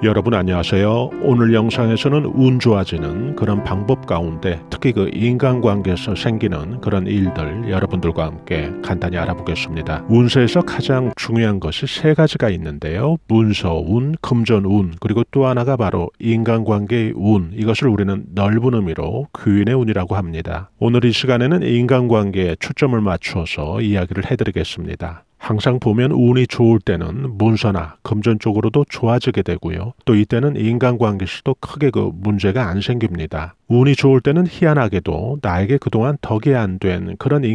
여러분 안녕하세요. 오늘 영상에서는 운 좋아지는 그런 방법 가운데 특히 그 인간관계에서 생기는 그런 일들 여러분들과 함께 간단히 알아보겠습니다. 운세에서 가장 중요한 것이 세 가지가 있는데요. 문서운, 금전운, 그리고 또 하나가 바로 인간관계의 운. 이것을 우리는 넓은 의미로 귀인의 운이라고 합니다. 오늘 이 시간에는 인간관계에 초점을 맞추어서 이야기를 해드리겠습니다. 항상 보면 운이 좋을 때는 문서나 금전 쪽으로도 좋아지게 되고요. 또 이때는 인간관계에서도 크게 그 문제가 안 생깁니다. 운이 좋을 때는 희한하게도 나에게 그동안 덕이 안 된 그런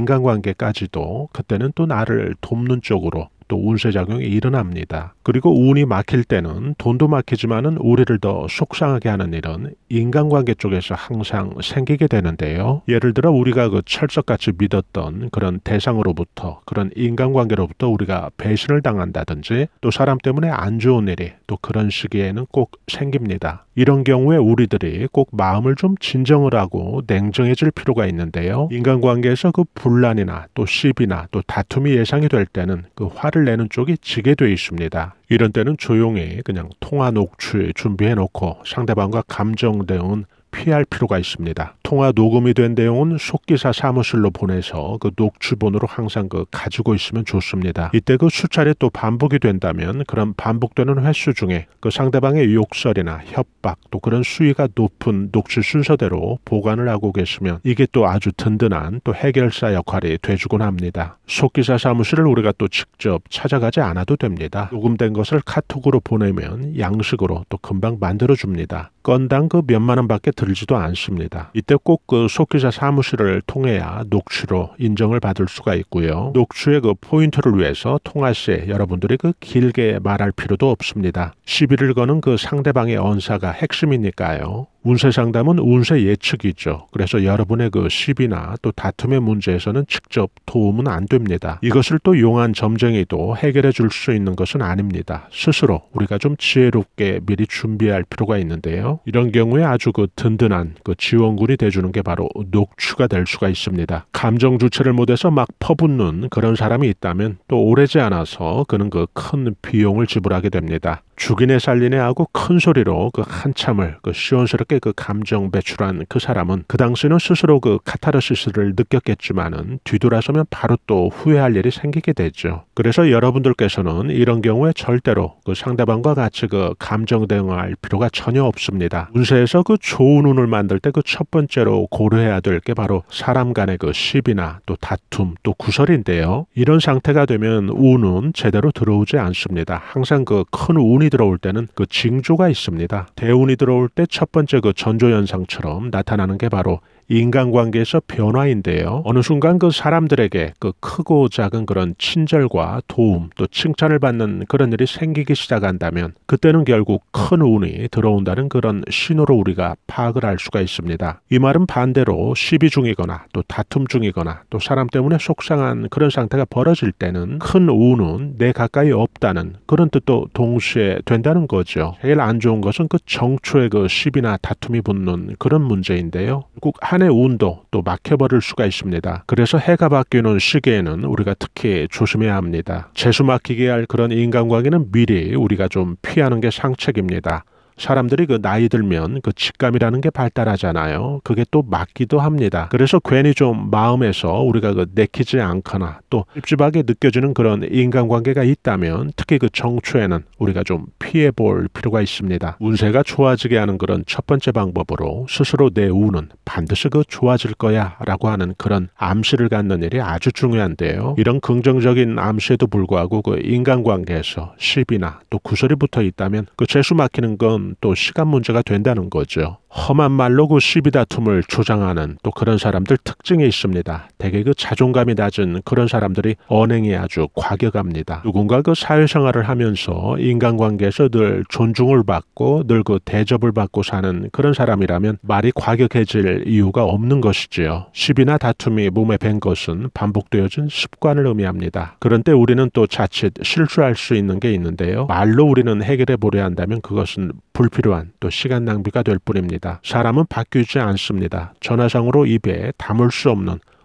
인간관계까지도 그때는 또 나를 돕는 쪽으로 또 운세작용이 일어납니다. 그리고 운이 막힐 때는 돈도 막히지만은 우리를 더 속상하게 하는 일은 인간관계 쪽에서 항상 생기게 되는데요. 예를 들어 우리가 그 철석같이 믿었던 그런 대상으로부터 그런 인간관계로부터 우리가 배신을 당한다든지 또 사람 때문에 안 좋은 일이 또 그런 시기에는 꼭 생깁니다. 이런 경우에 우리들이 꼭 마음을 좀 진정을 하고 냉정해질 필요가 있는데요. 인간관계에서 그 분란이나 또 시비나 또 다툼이 예상이 될 때는 그 화를 내는 쪽이 지게 돼 있습니다. 이런 때는 조용히 그냥 통화 녹취 준비해 놓고 상대방과 감정 대응은 피할 필요가 있습니다. 통화 녹음이 된 내용은 속기사 사무실로 보내서 그 녹취본으로 항상 그 가지고 있으면 좋습니다. 이때 그 수차례 또 반복이 된다면 그런 반복되는 횟수 중에 그 상대방의 욕설이나 협박 또 그런 수위가 높은 녹취 순서대로 보관을 하고 계시면 이게 또 아주 든든한 또 해결사 역할이 돼주곤 합니다. 속기사 사무실을 우리가 또 직접 찾아가지 않아도 됩니다. 녹음된 것을 카톡으로 보내면 양식으로 또 금방 만들어줍니다. 건당 그 몇만 원밖에 들지도 않습니다. 이때 꼭 그 속기사 사무실을 통해야 녹취로 인정을 받을 수가 있고요. 녹취의 그 포인트를 위해서 통화 시에 여러분들이 그 길게 말할 필요도 없습니다. 시비를 거는 그 상대방의 언사가 핵심이니까요. 운세 상담은 운세 예측이죠. 그래서 여러분의 그 시비나 또 다툼의 문제에서는 직접 도움은 안 됩니다. 이것을 또 용한 점쟁이도 해결해 줄 수 있는 것은 아닙니다. 스스로 우리가 좀 지혜롭게 미리 준비할 필요가 있는데요. 이런 경우에 아주 그 든든한 그 지원군이 돼주는 게 바로 녹취가 될 수가 있습니다. 감정 주체를 못해서 막 퍼붓는 그런 사람이 있다면 또 오래지 않아서 그는 그 큰 비용을 지불하게 됩니다. 죽이네 살리네 하고 큰 소리로 그 한참을 그 시원스럽게 그 감정 배출한 그 사람은 그 당시는 스스로 그 카타르시스를 느꼈겠지만은 뒤돌아서면 바로 또 후회할 일이 생기게 되죠. 그래서 여러분들께서는 이런 경우에 절대로 그 상대방과 같이 그 감정 대응할 필요가 전혀 없습니다. 운세에서 그 좋은 운을 만들 때 그 첫 번째로 고려해야 될 게 바로 사람 간의 그 시비나 또 다툼 또 구설인데요. 이런 상태가 되면 운은 제대로 들어오지 않습니다. 항상 그 큰 운이 들어올 때는 그 징조가 있습니다. 대운이 들어올 때 첫 번째 그 전조현상처럼 나타나는 게 바로 인간관계에서 변화인데요. 어느 순간 그 사람들에게 그 크고 작은 그런 친절과 도움 또 칭찬을 받는 그런 일이 생기기 시작한다면 그때는 결국 큰 운이 들어온다는 그런 신호로 우리가 파악을 할 수가 있습니다. 이 말은 반대로 시비 중이거나 또 다툼 중이거나 또 사람 때문에 속상한 그런 상태가 벌어질 때는 큰 운은 내 가까이 없다는 그런 뜻도 동시에 된다는 거죠. 제일 안 좋은 것은 그 정초의 그 시비나 다툼이 붙는 그런 문제인데요. 꼭 한 해 운도 또 막혀버릴 수가 있습니다. 그래서 해가 바뀌는 시기에는 우리가 특히 조심해야 합니다. 재수 막히게 할 그런 인간관계는 미리 우리가 좀 피하는 게 상책입니다. 사람들이 그 나이 들면 그 직감이라는 게 발달하잖아요. 그게 또 맞기도 합니다. 그래서 괜히 좀 마음에서 우리가 그 내키지 않거나 또 찝찝하게 느껴지는 그런 인간관계가 있다면 특히 그 정초에는 우리가 좀 피해 볼 필요가 있습니다. 운세가 좋아지게 하는 그런 첫 번째 방법으로 스스로 내 운은 반드시 그 좋아질 거야 라고 하는 그런 암시를 갖는 일이 아주 중요한데요. 이런 긍정적인 암시에도 불구하고 그 인간관계에서 시비나 또 구설이 붙어 있다면 그 재수 막히는 건 또 시간 문제가 된다는 거죠. 험한 말로 그 시비 다툼을 조장하는 또 그런 사람들 특징이 있습니다. 대개 그 자존감이 낮은 그런 사람들이 언행이 아주 과격합니다. 누군가 그 사회생활을 하면서 인간관계에서 늘 존중을 받고 늘 그 대접을 받고 사는 그런 사람이라면 말이 과격해질 이유가 없는 것이지요. 시비나 다툼이 몸에 밴 것은 반복되어진 습관을 의미합니다. 그런 때 우리는 또 자칫 실수할 수 있는 게 있는데요. 말로 우리는 해결해 보려 한다면 그것은 불필요한 또 시간 낭비가 될 뿐입니다. 사람은 바뀌지 않습니다. 전화상으로 입에 담을 수 없는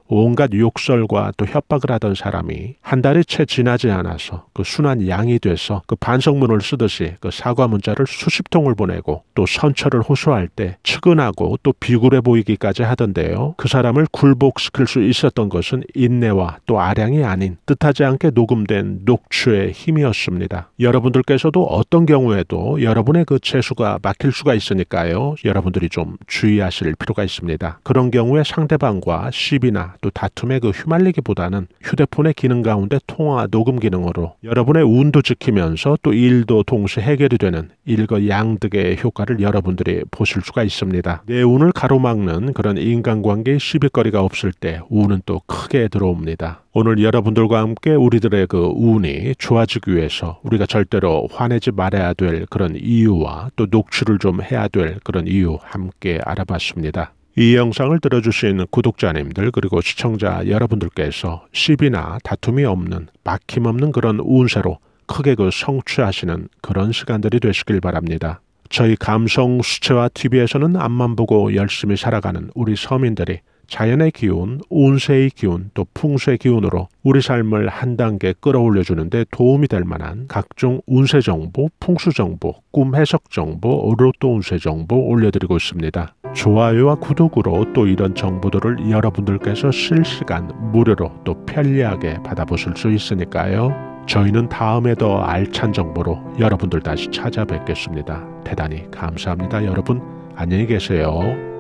온갖 욕설과 또 협박을 하던 사람이 한 달이 채 지나지 않아서 그 순한 양이 돼서 그 반성문을 쓰듯이 그 사과 문자를 수십 통을 보내고 또 선처를 호소할 때 측은하고 또 비굴해 보이기까지 하던데요. 그 사람을 굴복시킬 수 있었던 것은 인내와 또 아량이 아닌 뜻하지 않게 녹음된 녹취의 힘이었습니다. 여러분들께서도 어떤 경우에도 여러분의 그 재수가 막힐 수가 있으니까요. 여러분들이 좀 주의하실 필요가 있습니다. 그런 경우에 상대방과 시비나 또 다툼에 그 휘말리기보다는 휴대폰의 기능 가운데 통화 녹음 기능으로 여러분의 운도 지키면서 또 일도 동시에 해결이 되는 일거양득의 효과를 여러분들이 보실 수가 있습니다. 내 운을 가로막는 그런 인간관계의 시비거리가 없을 때 운은 또 크게 들어옵니다. 오늘 여러분들과 함께 우리들의 그 운이 좋아지기 위해서 우리가 절대로 화내지 말아야 될 그런 이유와 또 녹취를 좀 해야 될 그런 이유 함께 알아봤습니다. 이 영상을 들어주신 구독자님들 그리고 시청자 여러분들께서 시비나 다툼이 없는 막힘없는 그런 운세로 크게 그 성취하시는 그런 시간들이 되시길 바랍니다. 저희 감성 수채화 TV에서는 앞만 보고 열심히 살아가는 우리 서민들이 자연의 기운, 운세의 기운, 또 풍수의 기운으로 우리 삶을 한 단계 끌어올려주는 데 도움이 될 만한 각종 운세 정보, 풍수 정보, 꿈 해석 정보, 로또 운세 정보 올려드리고 있습니다. 좋아요와 구독으로 또 이런 정보들을 여러분들께서 실시간 무료로 또 편리하게 받아보실 수 있으니까요. 저희는 다음에 더 알찬 정보로 여러분들 다시 찾아뵙겠습니다. 대단히 감사합니다. 여러분 안녕히 계세요.